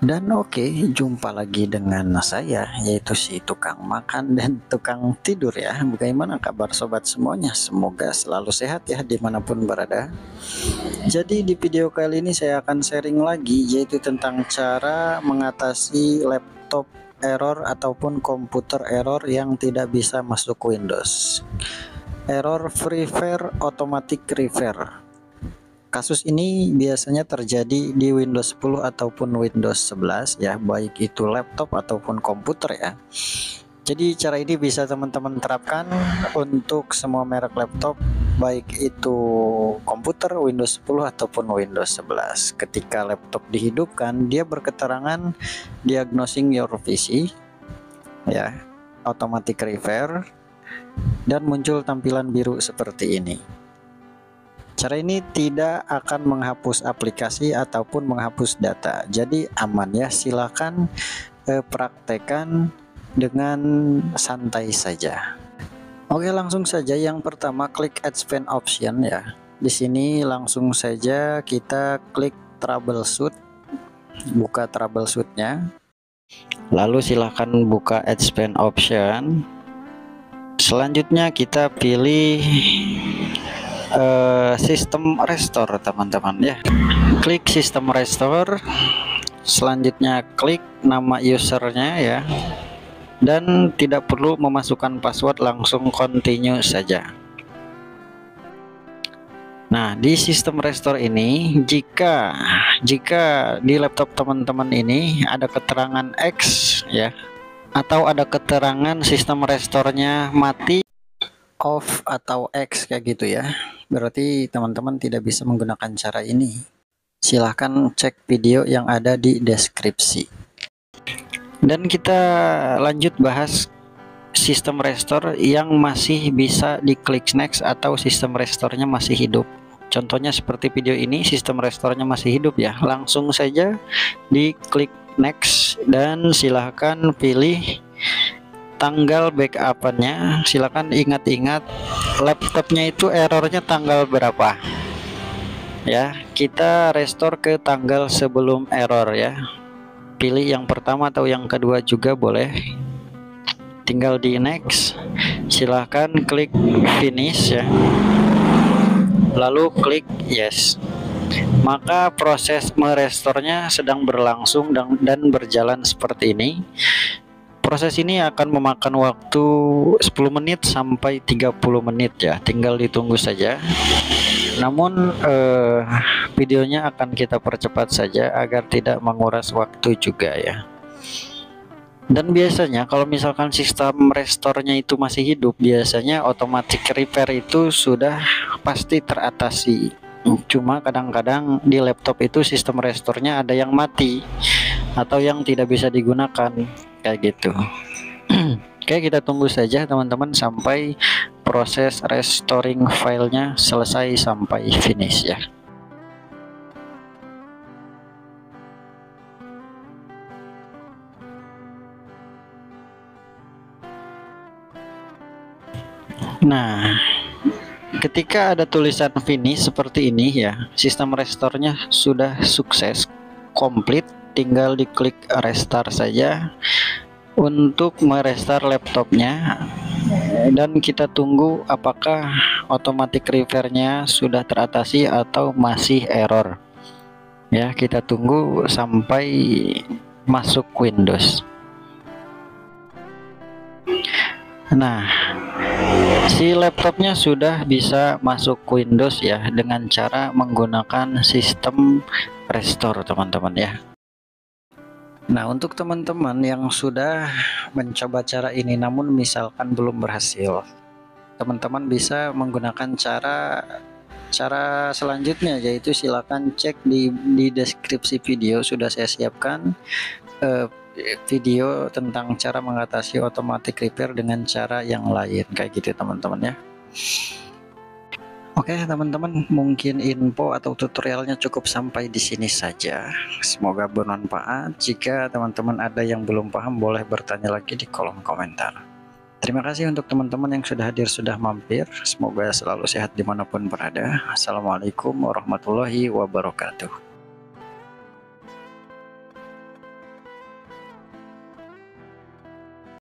Dan oke, jumpa lagi dengan saya, yaitu si tukang makan dan tukang tidur ya. Bagaimana kabar sobat semuanya? Semoga selalu sehat ya dimanapun berada. Jadi di video kali ini saya akan sharing lagi, yaitu tentang cara mengatasi laptop error ataupun komputer error yang tidak bisa masuk Windows. Error FreeFare Automatic Repair. Kasus ini biasanya terjadi di Windows 10 ataupun Windows 11 ya, baik itu laptop ataupun komputer ya. Jadi cara ini bisa teman-teman terapkan untuk semua merek laptop, baik itu komputer Windows 10 ataupun Windows 11. Ketika laptop dihidupkan, dia berketerangan diagnosing your PC ya, automatic repair, dan muncul tampilan biru seperti ini. Cara ini tidak akan menghapus aplikasi ataupun menghapus data, jadi aman ya. Silakan praktekkan dengan santai saja. Oke, langsung saja yang pertama klik Advanced Option ya. Di sini langsung saja kita klik Troubleshoot, buka troubleshootnya. Lalu silahkan buka Advanced Option. Selanjutnya kita pilih sistem restore teman-teman ya. Klik sistem restore, selanjutnya klik nama usernya ya, dan tidak perlu memasukkan password, langsung continue saja. Nah, di sistem restore ini jika di laptop teman-teman ini ada keterangan X ya, atau ada keterangan sistem restore-nya mati, off atau X kayak gitu ya, berarti teman-teman tidak bisa menggunakan cara ini. Silahkan cek video yang ada di deskripsi. Dan kita lanjut bahas sistem restore yang masih bisa diklik next atau sistem restore-nya masih hidup. Contohnya seperti video ini, sistem restore-nya masih hidup ya. Langsung saja diklik next dan silahkan pilih tanggal backup-nya. Silakan ingat-ingat laptopnya itu errornya tanggal berapa ya. Kita restore ke tanggal sebelum error ya. Pilih yang pertama atau yang kedua juga boleh. Tinggal di next, silahkan klik finish ya, lalu klik yes. Maka proses merestornya sedang berlangsung dan berjalan seperti ini. Proses ini akan memakan waktu 10 menit sampai 30 menit ya, tinggal ditunggu saja. Namun videonya akan kita percepat saja agar tidak menguras waktu juga ya. Dan biasanya kalau misalkan sistem restore-nya itu masih hidup, biasanya automatic repair itu sudah pasti teratasi. Cuma kadang-kadang di laptop itu sistem restore-nya ada yang mati atau yang tidak bisa digunakan kayak gitu. Oke, kita tunggu saja teman-teman sampai proses restoring filenya selesai sampai finish ya. Nah, ketika ada tulisan finish seperti ini ya, sistem restore-nya sudah sukses komplit, tinggal diklik restart saja untuk merestart laptopnya, dan kita tunggu apakah automatic repair-nya sudah teratasi atau masih error ya. Kita tunggu sampai masuk Windows. Nah, si laptopnya sudah bisa masuk Windows ya, dengan cara menggunakan sistem restore teman-teman ya. Nah, untuk teman-teman yang sudah mencoba cara ini namun misalkan belum berhasil, teman-teman bisa menggunakan cara selanjutnya, yaitu silakan cek di deskripsi video. Sudah saya siapkan video tentang cara mengatasi automatic repair dengan cara yang lain kayak gitu teman-teman ya. Oke teman-teman, mungkin info atau tutorialnya cukup sampai di sini saja. Semoga bermanfaat. Jika teman-teman ada yang belum paham, boleh bertanya lagi di kolom komentar. Terima kasih untuk teman-teman yang sudah hadir, sudah mampir. Semoga selalu sehat dimanapun berada. Assalamualaikum warahmatullahi wabarakatuh.